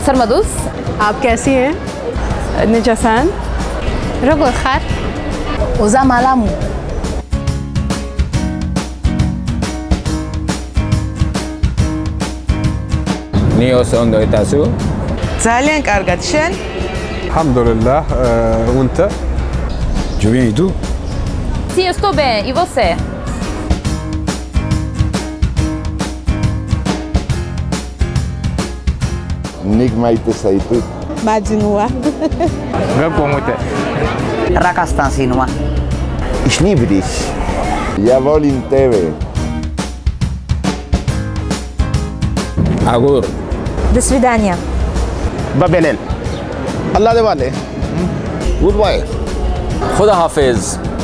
सरमदूस। आप कैसी हैं? نجسان. رجل خر. Uza malamu. نيو سوندو إتاسو. ძალიან კარგად, შენ? الحمد لله وانت؟ جويدو. Sim, eu estou bem. E você? Nigma Itesaitu. მაძინუა. Gakumuta. Rakastan sinua. Ishnibris. Я волин тебе. Agur. До свидания. Babelel. Allah de vale. Goodbye. خدا حافظ.